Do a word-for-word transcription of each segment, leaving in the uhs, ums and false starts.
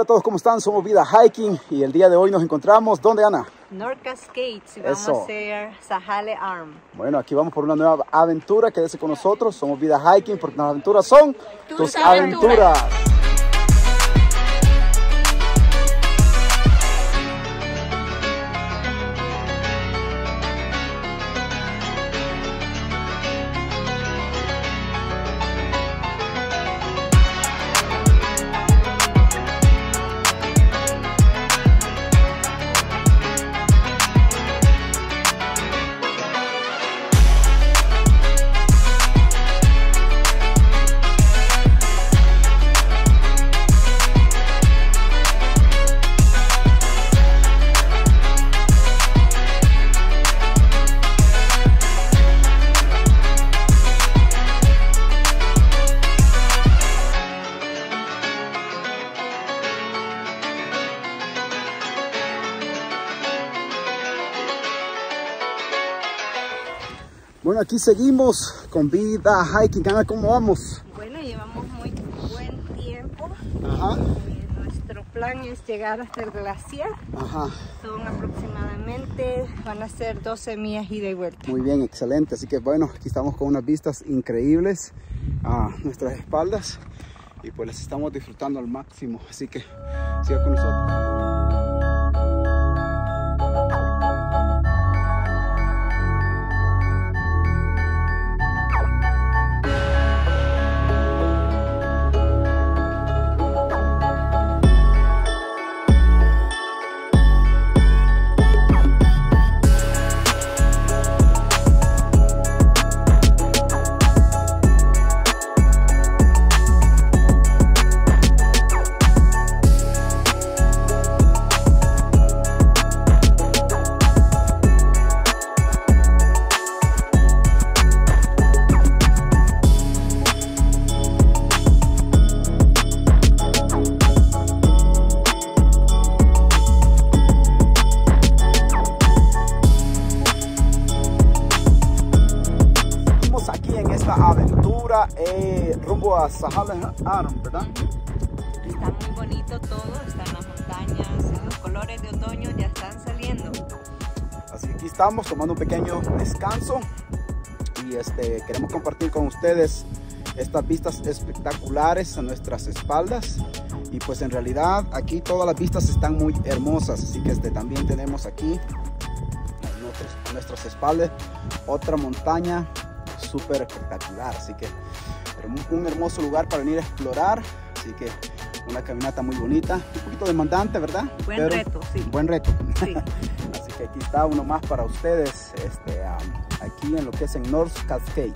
Hola a todos, ¿cómo están? Somos Vida Hiking y el día de hoy nos encontramos, ¿dónde, Ana? North Cascades y vamos Eso. a hacer Sahale Arm. Bueno, aquí vamos por una nueva aventura, quédese con nosotros, somos Vida Hiking porque las aventuras son tus, Tus aventuras. aventuras. Bueno, aquí seguimos con Vida Hiking. Ana, ¿cómo vamos? Bueno, llevamos muy buen tiempo. Ajá. Eh, nuestro plan es llegar hasta el glaciar. Ajá. Son aproximadamente, van a ser doce millas ida y vuelta. Muy bien, excelente. Así que bueno, aquí estamos con unas vistas increíbles a nuestras espaldas y pues las estamos disfrutando al máximo. Así que siga con nosotros. Aventura eh, rumbo a Sahale Arm, ¿verdad? Está muy bonito todo, están las montañas, los colores de otoño ya están saliendo. Así que aquí estamos tomando un pequeño descanso y este, queremos compartir con ustedes estas vistas espectaculares a nuestras espaldas. Y pues en realidad aquí todas las vistas están muy hermosas, así que este, también tenemos aquí a, nuestros, a nuestras espaldas otra montaña súper espectacular, así que un hermoso lugar para venir a explorar, así que una caminata muy bonita, un poquito demandante, ¿verdad? Buen Pero reto, sí. Buen reto. Sí. Así que aquí está uno más para ustedes, este, um, aquí en lo que es en North Cascades.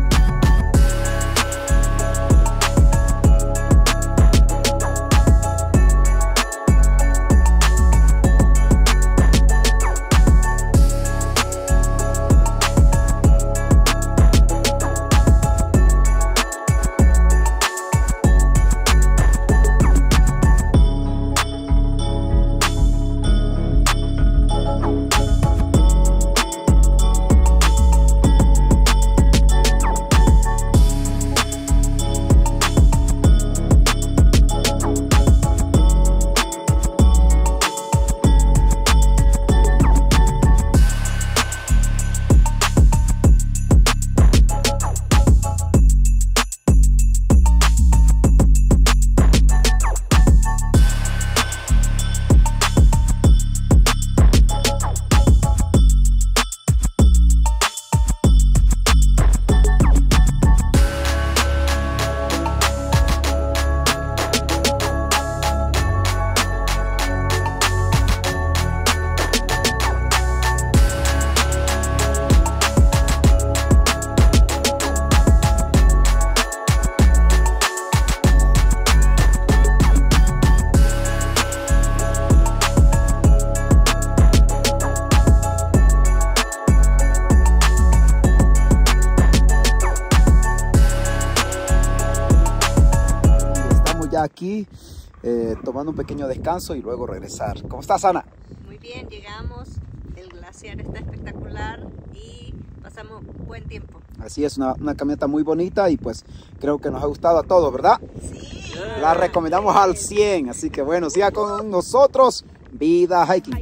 ya aquí eh, tomando un pequeño descanso y luego regresar. ¿Cómo estás, Ana? Muy bien, llegamos, el glaciar está espectacular y pasamos buen tiempo. Así es, una, una camioneta muy bonita y pues creo que nos ha gustado a todos, ¿verdad? Sí. La recomendamos al cien, así que bueno, siga con nosotros, Vida Hiking.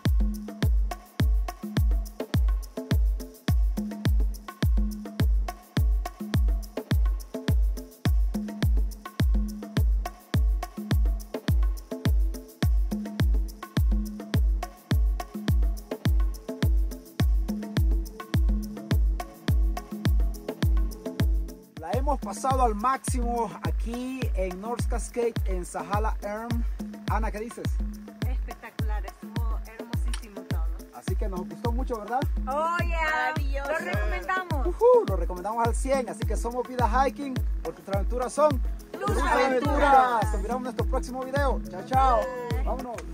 La hemos pasado al máximo aquí en North Cascade, en Sahala Erm. Ana, ¿qué dices? Espectacular, estuvo hermosísimo todo. Así que nos gustó mucho, ¿verdad? Oh, yeah. Maravilloso. Lo recomendamos. Uh-huh, lo recomendamos al cien, así que somos Vida Hiking, porque nuestras aventuras son Luz aventuras. Nos miramos en nuestro próximo video. Chao, chao. Vámonos.